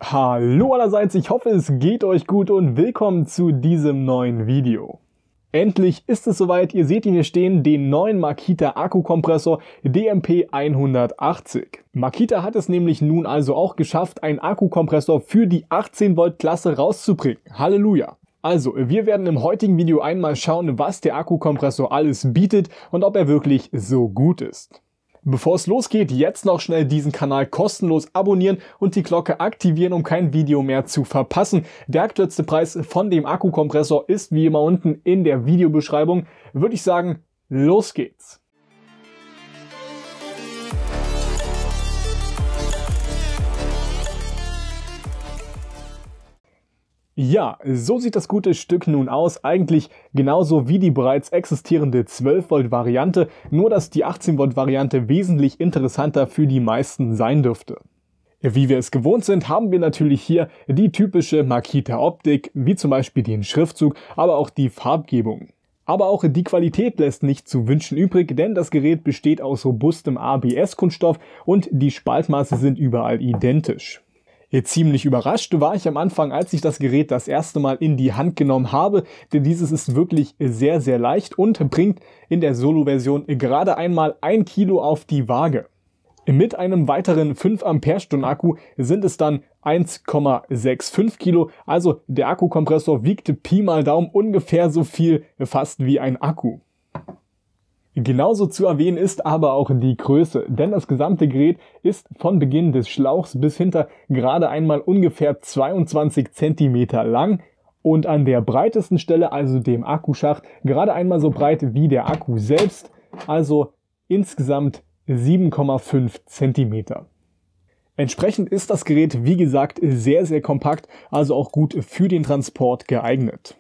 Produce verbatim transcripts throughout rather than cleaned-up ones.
Hallo allerseits, ich hoffe es geht euch gut und willkommen zu diesem neuen Video. Endlich ist es soweit, ihr seht ihn hier stehen, den neuen Makita Akkukompressor D M P hundertachtzig. Makita hat es nämlich nun also auch geschafft, einen Akkukompressor für die achtzehn Volt Klasse rauszubringen. Halleluja! Also, wir werden im heutigen Video einmal schauen, was der Akkukompressor alles bietet und ob er wirklich so gut ist. Bevor es losgeht, jetzt noch schnell diesen Kanal kostenlos abonnieren und die Glocke aktivieren, um kein Video mehr zu verpassen. Der aktuellste Preis von dem Akkukompressor ist wie immer unten in der Videobeschreibung. Würde ich sagen, los geht's! Ja, so sieht das gute Stück nun aus, eigentlich genauso wie die bereits existierende zwölf Volt Variante, nur dass die achtzehn Volt Variante wesentlich interessanter für die meisten sein dürfte. Wie wir es gewohnt sind, haben wir natürlich hier die typische Makita Optik, wie zum Beispiel den Schriftzug, aber auch die Farbgebung. Aber auch die Qualität lässt nicht zu wünschen übrig, denn das Gerät besteht aus robustem A B S-Kunststoff und die Spaltmaße sind überall identisch. Ziemlich überrascht war ich am Anfang, als ich das Gerät das erste Mal in die Hand genommen habe, denn dieses ist wirklich sehr, sehr leicht und bringt in der Solo-Version gerade einmal ein Kilo auf die Waage. Mit einem weiteren fünf Ampere-Stunden Akku sind es dann eins Komma fünfundsechzig Kilo, also der Akkukompressor wiegt Pi mal Daumen ungefähr so viel fast wie ein Akku. Genauso zu erwähnen ist aber auch die Größe, denn das gesamte Gerät ist von Beginn des Schlauchs bis hinter gerade einmal ungefähr zweiundzwanzig Zentimeter lang und an der breitesten Stelle, also dem Akkuschacht, gerade einmal so breit wie der Akku selbst, also insgesamt sieben Komma fünf Zentimeter. Entsprechend ist das Gerät, wie gesagt, sehr, sehr kompakt, also auch gut für den Transport geeignet.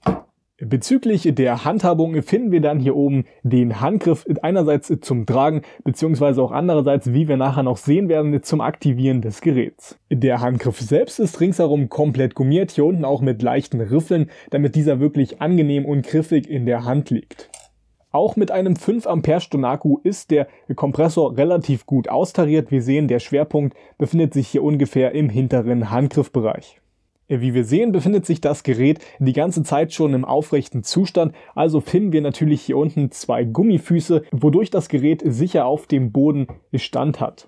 Bezüglich der Handhabung finden wir dann hier oben den Handgriff einerseits zum Tragen bzw. auch andererseits, wie wir nachher noch sehen werden, zum Aktivieren des Geräts. Der Handgriff selbst ist ringsherum komplett gummiert, hier unten auch mit leichten Riffeln, damit dieser wirklich angenehm und griffig in der Hand liegt. Auch mit einem fünf Ampere-Stunden Akku ist der Kompressor relativ gut austariert. Wir sehen, der Schwerpunkt befindet sich hier ungefähr im hinteren Handgriffbereich. Wie wir sehen, befindet sich das Gerät die ganze Zeit schon im aufrechten Zustand, also finden wir natürlich hier unten zwei Gummifüße, wodurch das Gerät sicher auf dem Boden Stand hat.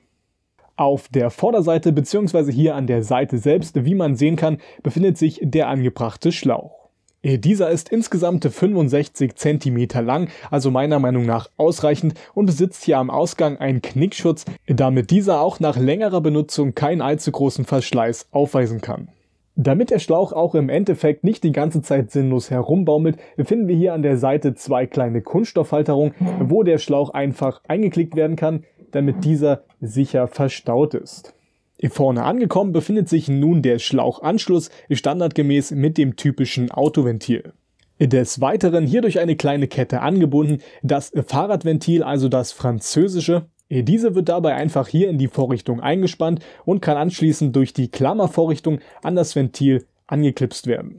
Auf der Vorderseite bzw. hier an der Seite selbst, wie man sehen kann, befindet sich der angebrachte Schlauch. Dieser ist insgesamt fünfundsechzig Zentimeter lang, also meiner Meinung nach ausreichend und besitzt hier am Ausgang einen Knickschutz, damit dieser auch nach längerer Benutzung keinen allzu großen Verschleiß aufweisen kann. Damit der Schlauch auch im Endeffekt nicht die ganze Zeit sinnlos herumbaumelt, finden wir hier an der Seite zwei kleine Kunststoffhalterungen, wo der Schlauch einfach eingeklickt werden kann, damit dieser sicher verstaut ist. Hier vorne angekommen befindet sich nun der Schlauchanschluss, standardgemäß mit dem typischen Autoventil. Des Weiteren hier durch eine kleine Kette angebunden das Fahrradventil, also das französische. Diese wird dabei einfach hier in die Vorrichtung eingespannt und kann anschließend durch die Klammervorrichtung an das Ventil angeklipst werden.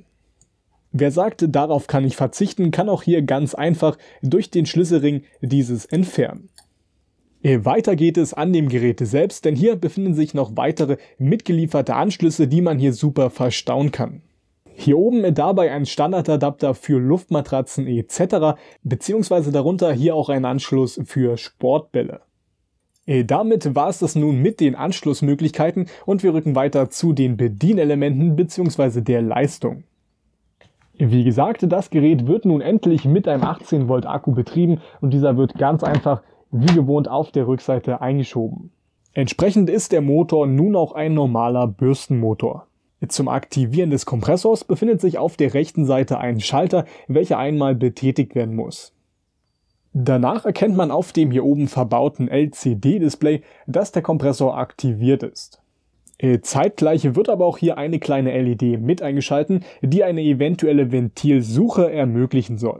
Wer sagt, darauf kann ich verzichten, kann auch hier ganz einfach durch den Schlüsselring dieses entfernen. Weiter geht es an dem Gerät selbst, denn hier befinden sich noch weitere mitgelieferte Anschlüsse, die man hier super verstauen kann. Hier oben dabei ein Standardadapter für Luftmatratzen et cetera, beziehungsweise darunter hier auch ein Anschluss für Sportbälle. Damit war es das nun mit den Anschlussmöglichkeiten und wir rücken weiter zu den Bedienelementen bzw. der Leistung. Wie gesagt, das Gerät wird nun endlich mit einem achtzehn Volt Akku betrieben und dieser wird ganz einfach wie gewohnt auf der Rückseite eingeschoben. Entsprechend ist der Motor nun auch ein normaler Bürstenmotor. Zum Aktivieren des Kompressors befindet sich auf der rechten Seite ein Schalter, welcher einmal betätigt werden muss. Danach erkennt man auf dem hier oben verbauten L C D-Display, dass der Kompressor aktiviert ist. Zeitgleich wird aber auch hier eine kleine L E D mit eingeschalten, die eine eventuelle Ventilsuche ermöglichen soll.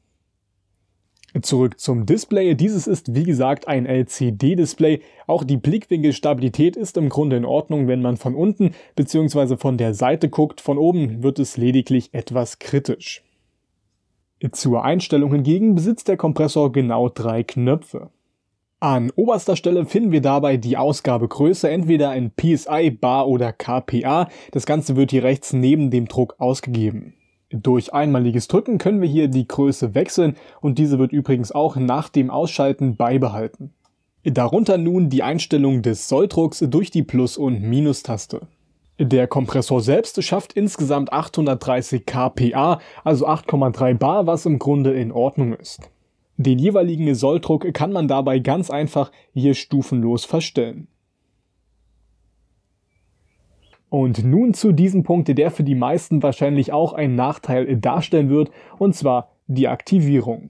Zurück zum Display. Dieses ist wie gesagt ein L C D-Display. Auch die Blickwinkelstabilität ist im Grunde in Ordnung, wenn man von unten bzw. von der Seite guckt. Von oben wird es lediglich etwas kritisch. Zur Einstellung hingegen besitzt der Kompressor genau drei Knöpfe. An oberster Stelle finden wir dabei die Ausgabegröße, entweder in P S I, Bar oder K P A. Das Ganze wird hier rechts neben dem Druck ausgegeben. Durch einmaliges Drücken können wir hier die Größe wechseln und diese wird übrigens auch nach dem Ausschalten beibehalten. Darunter nun die Einstellung des Solldrucks durch die Plus- und Minustaste. Der Kompressor selbst schafft insgesamt achthundertdreißig K P A, also acht Komma drei Bar, was im Grunde in Ordnung ist. Den jeweiligen Solldruck kann man dabei ganz einfach hier stufenlos verstellen. Und nun zu diesem Punkt, der für die meisten wahrscheinlich auch einen Nachteil darstellen wird, und zwar die Aktivierung.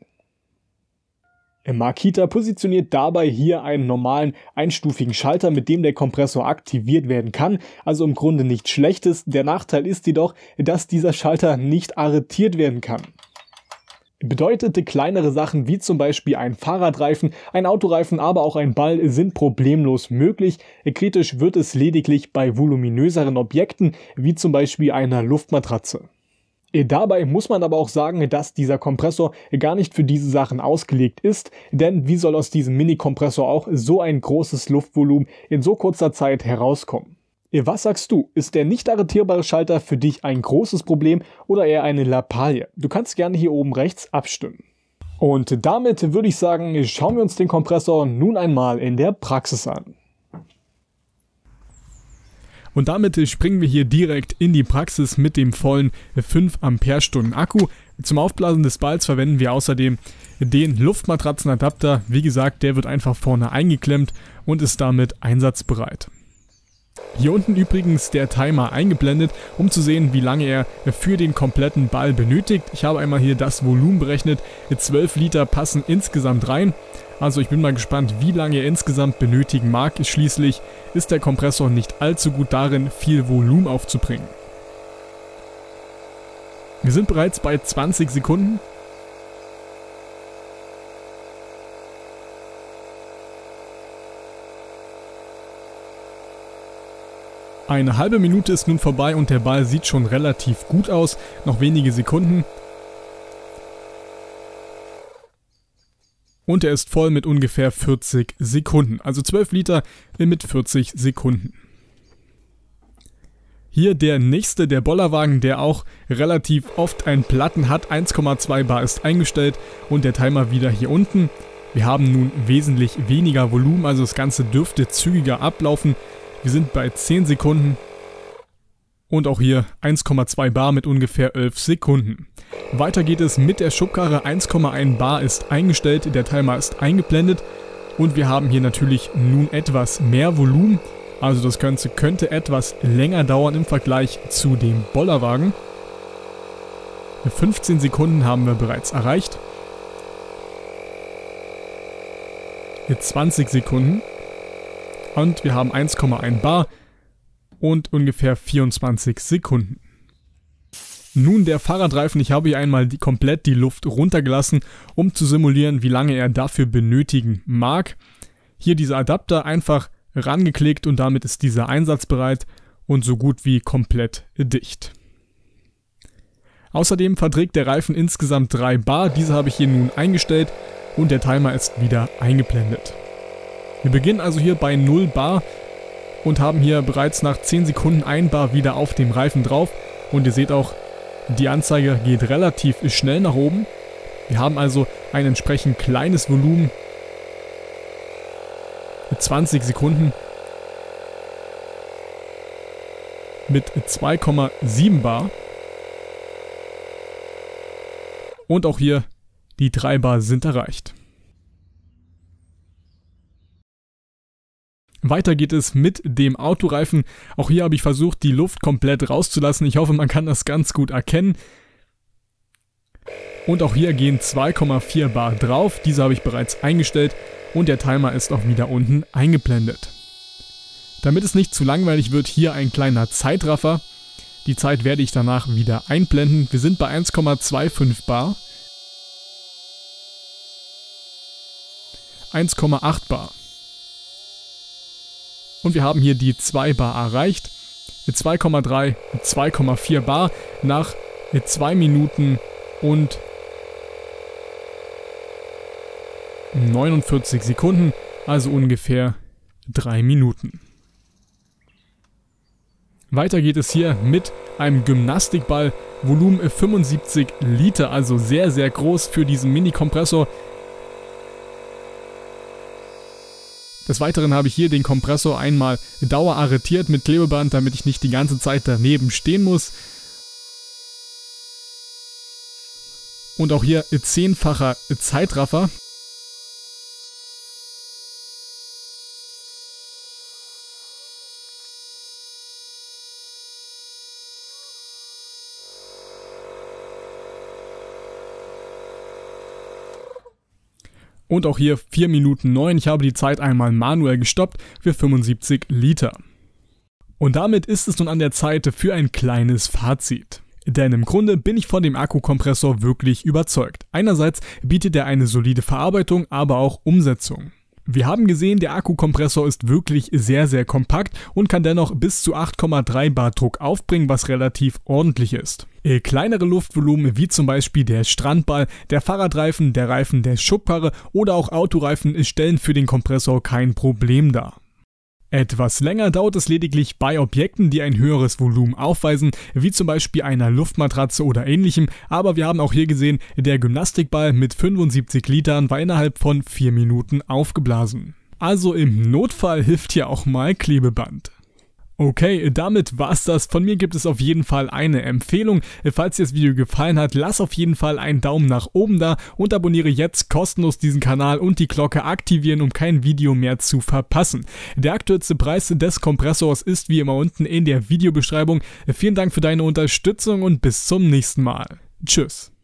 Makita positioniert dabei hier einen normalen einstufigen Schalter, mit dem der Kompressor aktiviert werden kann, also im Grunde nichts Schlechtes. Der Nachteil ist jedoch, dass dieser Schalter nicht arretiert werden kann. Bedeutete kleinere Sachen wie zum Beispiel ein Fahrradreifen, ein Autoreifen, aber auch ein Ball sind problemlos möglich. Kritisch wird es lediglich bei voluminöseren Objekten wie zum Beispiel einer Luftmatratze. Dabei muss man aber auch sagen, dass dieser Kompressor gar nicht für diese Sachen ausgelegt ist, denn wie soll aus diesem Mini-Kompressor auch so ein großes Luftvolumen in so kurzer Zeit herauskommen? Was sagst du? Ist der nicht arretierbare Schalter für dich ein großes Problem oder eher eine Lappalie? Du kannst gerne hier oben rechts abstimmen. Und damit würde ich sagen, schauen wir uns den Kompressor nun einmal in der Praxis an. Und damit springen wir hier direkt in die Praxis mit dem vollen fünf Ampere-Stunden Akku. Zum Aufblasen des Balls verwenden wir außerdem den Luftmatratzenadapter. Wie gesagt, der wird einfach vorne eingeklemmt und ist damit einsatzbereit. Hier unten übrigens der Timer eingeblendet, um zu sehen, wie lange er für den kompletten Ball benötigt. Ich habe einmal hier das Volumen berechnet. zwölf Liter passen insgesamt rein. Also ich bin mal gespannt, wie lange er insgesamt benötigen mag. Schließlich ist der Kompressor nicht allzu gut darin, viel Volumen aufzubringen. Wir sind bereits bei zwanzig Sekunden. Eine halbe Minute ist nun vorbei und der Ball sieht schon relativ gut aus. Noch wenige Sekunden. Und er ist voll mit ungefähr vierzig Sekunden. Also zwölf Liter mit vierzig Sekunden. Hier der nächste, der Bollerwagen, der auch relativ oft einen Platten hat. eins Komma zwei Bar ist eingestellt und der Timer wieder hier unten. Wir haben nun wesentlich weniger Volumen, also das Ganze dürfte zügiger ablaufen. Wir sind bei zehn Sekunden und auch hier eins Komma zwei Bar mit ungefähr elf Sekunden. Weiter geht es mit der Schubkarre, eins Komma eins Bar ist eingestellt, der Timer ist eingeblendet und wir haben hier natürlich nun etwas mehr Volumen. Also das Ganze könnte etwas länger dauern im Vergleich zu dem Bollerwagen. fünfzehn Sekunden haben wir bereits erreicht. zwanzig Sekunden. Und wir haben eins Komma eins Bar und ungefähr vierundzwanzig Sekunden. Nun der Fahrradreifen. Ich habe hier einmal die, komplett die Luft runtergelassen, um zu simulieren, wie lange er dafür benötigen mag. Hier dieser Adapter einfach rangeklickt und damit ist dieser einsatzbereit und so gut wie komplett dicht. Außerdem verträgt der Reifen insgesamt drei Bar. Diese habe ich hier nun eingestellt und der Timer ist wieder eingeblendet. Wir beginnen also hier bei null Bar und haben hier bereits nach zehn Sekunden ein Bar wieder auf dem Reifen drauf. Und ihr seht auch, die Anzeige geht relativ schnell nach oben. Wir haben also ein entsprechend kleines Volumen mit zwanzig Sekunden mit zwei Komma sieben Bar. Und auch hier die drei Bar sind erreicht. Weiter geht es mit dem Autoreifen. Auch hier habe ich versucht, die Luft komplett rauszulassen. Ich hoffe, man kann das ganz gut erkennen. Und auch hier gehen zwei Komma vier Bar drauf. Diese habe ich bereits eingestellt und der Timer ist auch wieder unten eingeblendet. Damit es nicht zu langweilig wird, hier ein kleiner Zeitraffer. Die Zeit werde ich danach wieder einblenden. Wir sind bei eins Komma fünfundzwanzig Bar. eins Komma acht Bar. Und wir haben hier die zwei Bar erreicht. zwei Komma drei, zwei Komma vier Bar nach zwei Minuten und neunundvierzig Sekunden. also ungefähr drei Minuten. Weiter geht es hier mit einem Gymnastikball, Volumen fünfundsiebzig Liter, also sehr, sehr groß für diesen Mini-Kompressor. Des Weiteren habe ich hier den Kompressor einmal dauerarretiert mit Klebeband, damit ich nicht die ganze Zeit daneben stehen muss. Und auch hier zehnfacher Zeitraffer. Und auch hier vier Minuten neun. Ich habe die Zeit einmal manuell gestoppt für fünfundsiebzig Liter. Und damit ist es nun an der Zeit für ein kleines Fazit. Denn im Grunde bin ich von dem Akkukompressor wirklich überzeugt. Einerseits bietet er eine solide Verarbeitung, aber auch Umsetzung. Wir haben gesehen, der Akkukompressor ist wirklich sehr, sehr kompakt und kann dennoch bis zu acht Komma drei Bar Druck aufbringen, was relativ ordentlich ist. Äh, kleinere Luftvolumen wie zum Beispiel der Strandball, der Fahrradreifen, der Reifen der Schubkarre oder auch Autoreifen stellen für den Kompressor kein Problem dar. Etwas länger dauert es lediglich bei Objekten, die ein höheres Volumen aufweisen, wie zum Beispiel einer Luftmatratze oder ähnlichem, aber wir haben auch hier gesehen, der Gymnastikball mit fünfundsiebzig Litern war innerhalb von vier Minuten aufgeblasen. Also im Notfall hilft hier auch mal Klebeband. Okay, damit war's das. Von mir gibt es auf jeden Fall eine Empfehlung. Falls dir das Video gefallen hat, lass auf jeden Fall einen Daumen nach oben da und abonniere jetzt kostenlos diesen Kanal und die Glocke aktivieren, um kein Video mehr zu verpassen. Der aktuellste Preis des Kompressors ist wie immer unten in der Videobeschreibung. Vielen Dank für deine Unterstützung und bis zum nächsten Mal. Tschüss.